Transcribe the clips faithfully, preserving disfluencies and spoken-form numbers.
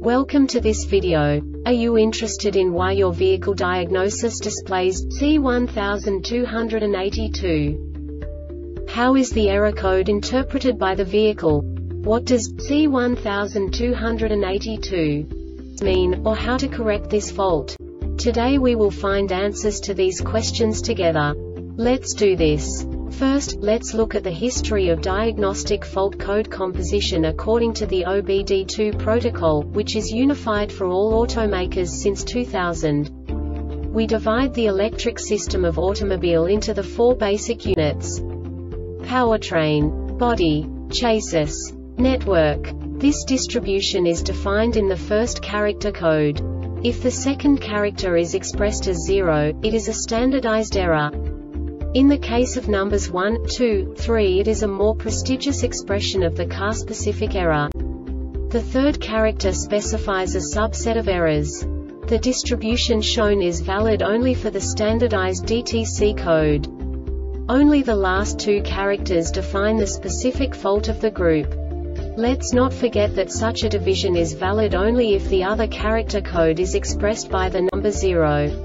Welcome to this video. Are you interested in why your vehicle diagnosis displays C one two eight two? How is the error code interpreted by the vehicle? What does C one two eight two mean, or how to correct this fault? Today we will find answers to these questions together. Let's do this. First, let's look at the history of diagnostic fault code composition according to the O B D two protocol, which is unified for all automakers since two thousand. We divide the electric system of automobile into the four basic units: powertrain, body, chassis, network. This distribution is defined in the first character code. If the second character is expressed as zero, it is a standardized error. In the case of numbers one, two, three, it is a more prestigious expression of the car-specific error. The third character specifies a subset of errors. The distribution shown is valid only for the standardized D T C code. Only the last two characters define the specific fault of the group. Let's not forget that such a division is valid only if the other character code is expressed by the number zero.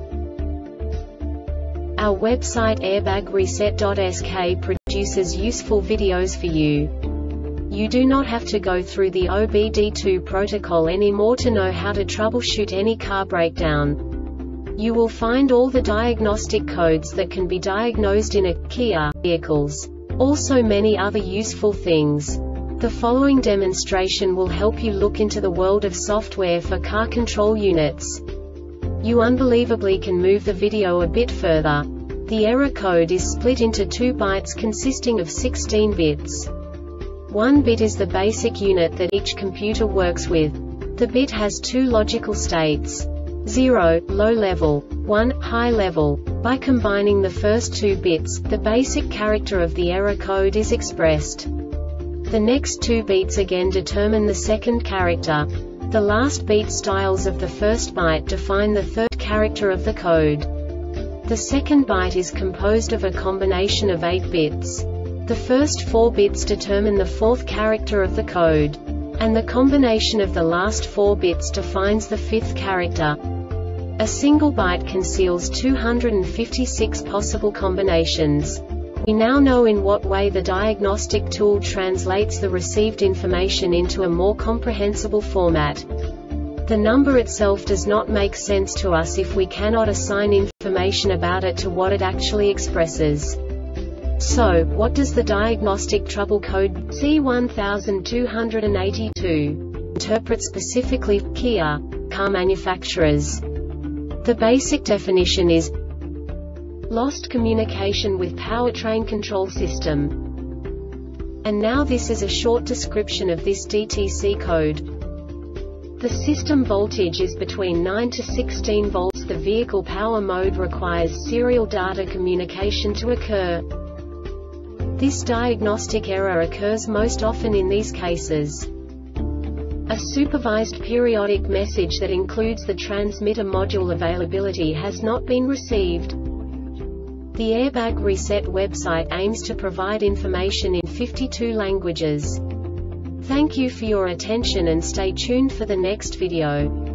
Our website airbag reset dot S K produces useful videos for you. You do not have to go through the O B D two protocol anymore to know how to troubleshoot any car breakdown. You will find all the diagnostic codes that can be diagnosed in a Kia vehicles. Also many other useful things. The following demonstration will help you look into the world of software for car control units. You unbelievably can move the video a bit further. The error code is split into two bytes consisting of sixteen bits. One bit is the basic unit that each computer works with. The bit has two logical states: zero, low level, one, high level. By combining the first two bits, the basic character of the error code is expressed. The next two beats again determine the second character. The last beat styles of the first byte define the third character of the code. The second byte is composed of a combination of eight bits. The first four bits determine the fourth character of the code. And the combination of the last four bits defines the fifth character. A single byte conceals two hundred fifty-six possible combinations. We now know in what way the diagnostic tool translates the received information into a more comprehensible format. The number itself does not make sense to us if we cannot assign information about it to what it actually expresses. So, what does the diagnostic trouble code C one two eight two interpret specifically for Kia car manufacturers? The basic definition is lost communication with powertrain control system. And now this is a short description of this D T C code. The system voltage is between nine to sixteen volts. The vehicle power mode requires serial data communication to occur. This diagnostic error occurs most often in these cases: a supervised periodic message that includes the transmitter module availability has not been received. The Airbag Reset website aims to provide information in fifty-two languages. Thank you for your attention and stay tuned for the next video.